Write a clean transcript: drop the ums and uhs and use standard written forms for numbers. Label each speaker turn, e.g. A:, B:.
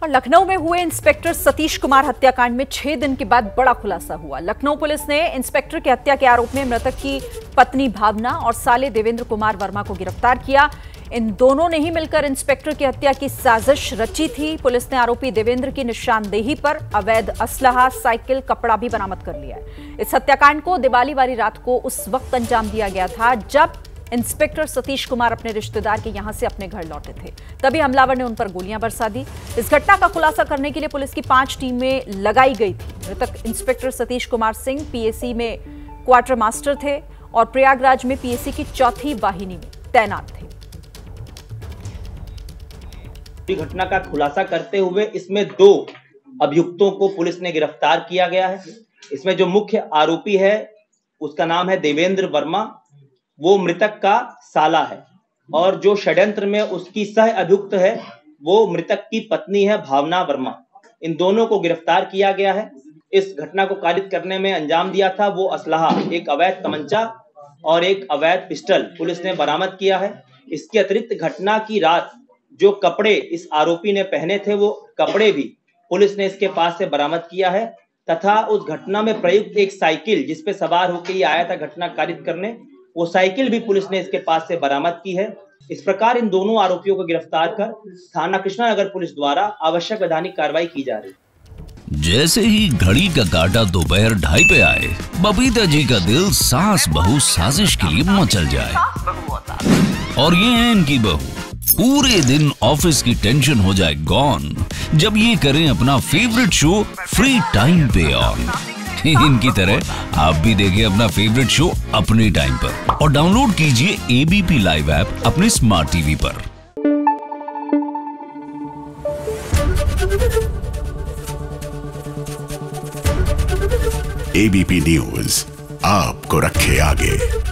A: और लखनऊ में हुए इंस्पेक्टर सतीश कुमार हत्याकांड में 6 दिन के बाद बड़ा खुलासा हुआ। लखनऊ पुलिस ने इंस्पेक्टर की हत्या के आरोप में मृतक की पत्नी भावना और साले देवेंद्र कुमार वर्मा को गिरफ्तार किया। इन दोनों ने ही मिलकर इंस्पेक्टर की हत्या की साजिश रची थी। पुलिस ने आरोपी देवेंद्र की निशानदेही पर अवैध असलहा, साइकिल, कपड़ा भी बरामद कर लिया है। इस हत्याकांड को दिवाली वाली रात को उस वक्त अंजाम दिया गया था जब इंस्पेक्टर सतीश कुमार अपने रिश्तेदार के यहां से अपने घर लौटे थे। तभी हमलावर ने उन पर गोलियां बरसा दी। इस घटना का खुलासा करने के लिए पुलिस की 5 टीमें लगाई गई थी। मृतक इंस्पेक्टर सतीश कुमार सिंह पीएसी में क्वार्टर मास्टर थे और प्रयागराज में पीएसी की 4थी वाहिनी में तैनात थे।
B: घटना का खुलासा करते हुए इसमें 2 अभियुक्तों को पुलिस ने गिरफ्तार किया गया है। इसमें जो मुख्य आरोपी है उसका नाम है देवेंद्र वर्मा, वो मृतक का साला है, और जो षड्यंत्र में उसकी सह अभियुक्त है वो मृतक की पत्नी है भावना वर्मा। इन दोनों को गिरफ्तार किया गया है। इस घटना को कारित करने में अंजाम दिया था वो असलहा, एक अवैध तमंचा और एक अवैध पिस्टल पुलिस ने बरामद किया है। इसके अतिरिक्त घटना की रात जो कपड़े इस आरोपी ने पहने थे वो कपड़े भी पुलिस ने इसके पास से बरामद किया है, तथा उस घटना में प्रयुक्त एक साइकिल जिसपे सवार होकर ये आया था घटना कारित करने, वो साइकिल भी पुलिस ने इसके पास से बरामद की है। इस प्रकार इन दोनों आरोपियों को गिरफ्तार कर थाना कृष्णानगर पुलिस द्वारा आवश्यक वैधानिक कार्रवाई की जा रही है।
C: जैसे ही घड़ी का काटा दोपहर 2:30 पे आए, बबीता जी का दिल सास बहू साजिश के लिए मचल जाए। और ये है इनकी बहू, पूरे दिन ऑफिस की टेंशन हो जाए गॉन जब ये करें अपना फेवरेट शो फ्री टाइम पे ऑन। इनकी तरह आप भी देखिए अपना फेवरेट शो अपने टाइम पर और डाउनलोड कीजिए एबीपी लाइव ऐप अपने स्मार्ट टीवी पर।
D: एबीपी न्यूज आपको रखे आगे।